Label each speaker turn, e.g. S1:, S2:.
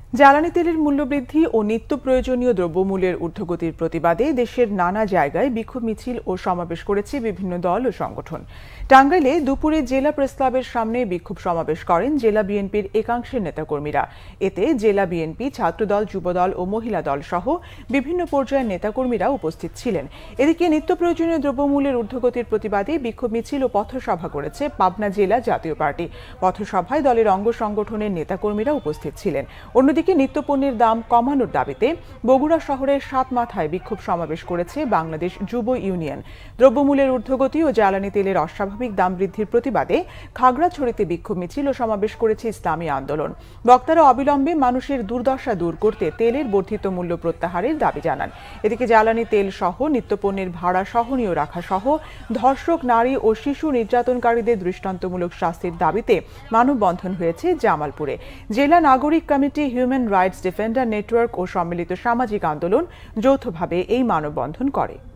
S1: জ্বালানি তেলের মূল্যবৃদ্ধি ও নিত্য প্রয়োজনীয় দ্রব্যমূল্যের ঊর্ধ্বগতির প্রতিবাদে দেশের নানা জায়গায় বিক্ষোভ মিছিল ও সমাবেশ করেছে বিভিন্ন দল ও সংগঠন। টাঙ্গাইলে দুপুরে জেলা প্রেস ক্লাবের সামনে বিক্ষোভ সমাবেশ করেন জেলা বিএনপির একাংশের নেতাকর্মীরা। এতে জেলা বিএনপি, ছাত্রদল, যুবদল ও মহিলা দল সহ বিভিন্ন পর্যায়ের নেতাকর্মীরা উপস্থিত ছিলেন। এদিকে নিত্য প্রয়োজনীয় দ্রব্যমূল্যের ঊর্ধ্বগতির প্রতিবাদে বিক্ষোভ মিছিল ও পথসভা করেছে পাবনা জেলা জাতীয় পার্টি। পথসভায় দলের অঙ্গ সংগঠনের নেতাকর্মীরা উপস্থিত ছিলেন। অন্যদিকে নিত্যপণ্যের দাম কমানোর দাবিতে বগুড়া শহরের সাতমাথায় বিক্ষোভ সমাবেশ করেছে বাংলাদেশ যুব ইউনিয়ন। দ্রব্যমূল্যের ঊর্ধ্বগতি ও জ্বালানি তেলের অস্বাভাবিক দাম বৃদ্ধির প্রতিবাদে খাগড়াছড়িতে বিক্ষোভ মিছিল ও সমাবেশ করেছে ইসলামী আন্দোলন। বক্তারা অবিলম্বে মানুষের দুর্দশা দূর করতে তেলের বর্ধিত মূল্য প্রত্যাহারের দাবি জানান। এদিকে জ্বালানি তেল সহ নিত্যপণ্যের ভাড়া সহনীয় রাখা সহ ধর্ষক, নারী ও শিশু নির্যাতনকারীদের দৃষ্টান্তমূলক শাস্তির দাবিতে মানববন্ধন হয়েছে জামালপুরে। জেলা নাগরিক কমিটি, হিউম্যান রাইটস ডিফেন্ডার নেটওয়ার্ক ও সম্মিলিত সামাজিক আন্দোলন যৌথভাবে এই মানববন্ধন করে।